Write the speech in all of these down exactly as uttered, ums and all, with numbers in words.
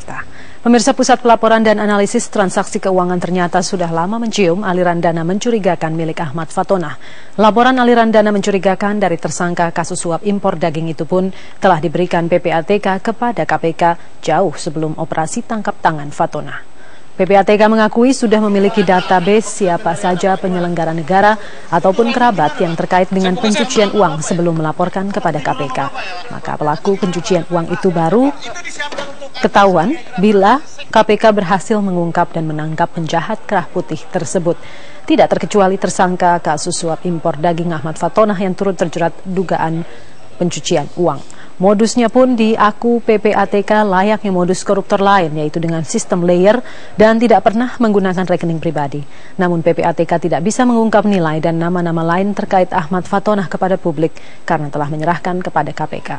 Jakarta. Pemirsa, Pusat Pelaporan dan Analisis Transaksi Keuangan ternyata sudah lama mencium aliran dana mencurigakan milik Ahmad Fattonah. Laporan aliran dana mencurigakan dari tersangka kasus suap impor daging itu pun telah diberikan P P A T K kepada K P K jauh sebelum operasi tangkap tangan Fattonah. P P A T K mengakui sudah memiliki database siapa saja penyelenggara negara ataupun kerabat yang terkait dengan pencucian uang sebelum melaporkan kepada K P K. Maka pelaku pencucian uang itu baru ketahuan bila K P K berhasil mengungkap dan menangkap penjahat kerah putih tersebut. Tidak terkecuali tersangka kasus suap impor daging Ahmad Fattonah yang turut terjerat dugaan pencucian uang. Modusnya pun diaku P P A T K layaknya modus koruptor lain, yaitu dengan sistem layer dan tidak pernah menggunakan rekening pribadi. Namun P P A T K tidak bisa mengungkap nilai dan nama-nama lain terkait Ahmad Fattonah kepada publik karena telah menyerahkan kepada K P K.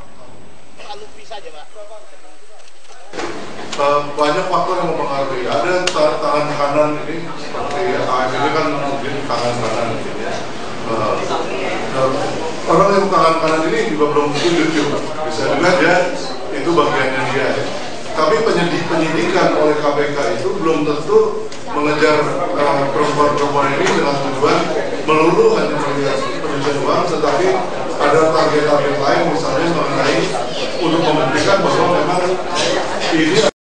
Banyak faktor yang mempengaruhi. Ada tangan kanan ini seperti A M ini kan mungkin tangan kanan. Orang yang tangan kanan ini juga belum tentu jujur. Bisa juga dia itu bagiannya dia. Tapi penyidik penyidikan oleh K P K itu belum tentu mengejar perempuan-perempuan ini dengan tujuan melulu hanya melihat pencucian uang, tetapi ada target-target lain misalnya mengenai untuk membuktikan bahwa memang ini